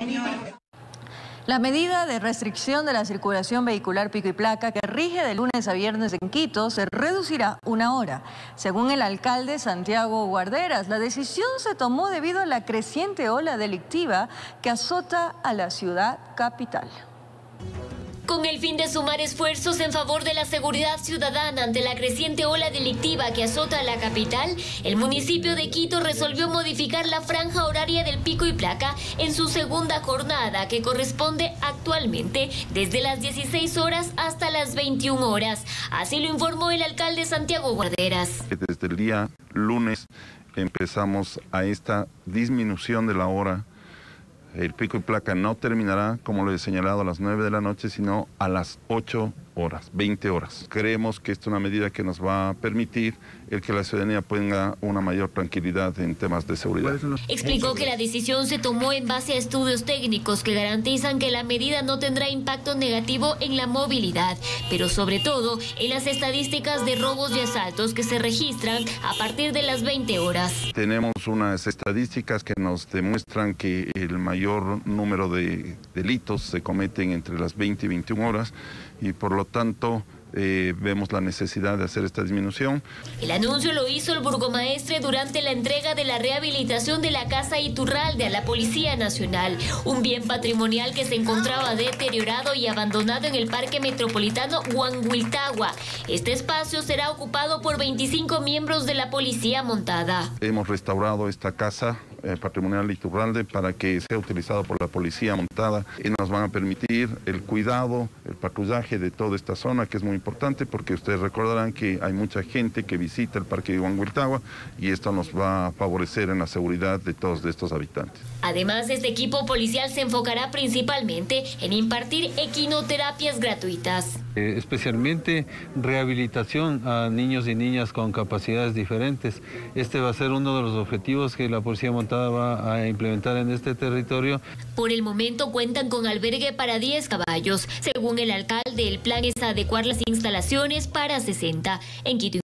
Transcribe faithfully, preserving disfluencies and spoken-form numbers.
La medida de restricción de la circulación vehicular pico y placa que rige de lunes a viernes en Quito se reducirá una hora. Según el alcalde Santiago Guarderas, la decisión se tomó debido a la creciente ola delictiva que azota a la ciudad capital. Con el fin de sumar esfuerzos en favor de la seguridad ciudadana ante la creciente ola delictiva que azota a la capital, el municipio de Quito resolvió modificar la franja horaria del pico y placa en su segunda jornada, que corresponde actualmente desde las dieciséis horas hasta las veintiuna horas. Así lo informó el alcalde Santiago Guarderas. Desde el día lunes empezamos a esta disminución de la hora. El pico y placa no terminará, como lo he señalado, a las nueve de la noche, sino a las ocho horas, veinte horas. Creemos que esta es una medida que nos va a permitir el que la ciudadanía tenga una mayor tranquilidad en temas de seguridad. Explicó que la decisión se tomó en base a estudios técnicos que garantizan que la medida no tendrá impacto negativo en la movilidad, pero sobre todo en las estadísticas de robos y asaltos que se registran a partir de las veinte horas. Tenemos unas estadísticas que nos demuestran que el mayor número de delitos se cometen entre las veinte y veintiuna horas y por lo tanto Eh, vemos la necesidad de hacer esta disminución. El anuncio lo hizo el burgomaestre durante la entrega de la rehabilitación de la Casa Iturralde a la Policía Nacional, un bien patrimonial que se encontraba deteriorado y abandonado en el Parque Metropolitano Huanguiltagua. Este espacio será ocupado por veinticinco miembros de la Policía Montada. Hemos restaurado esta casa eh, patrimonial Iturralde para que sea utilizado por la Policía Montada y nos van a permitir el cuidado, el patrullaje de toda esta zona, que es muy importante porque ustedes recordarán que hay mucha gente que visita el Parque de Huanguiltagua y esto nos va a favorecer en la seguridad de todos estos habitantes. Además, este equipo policial se enfocará principalmente en impartir equinoterapias gratuitas. Eh, especialmente rehabilitación a niños y niñas con capacidades diferentes. Este va a ser uno de los objetivos que la Policía Montada va a implementar en este territorio. Por el momento cuentan con albergue para diez caballos. Según el alcalde, el plan es adecuar las instalaciones para sesenta. En Quito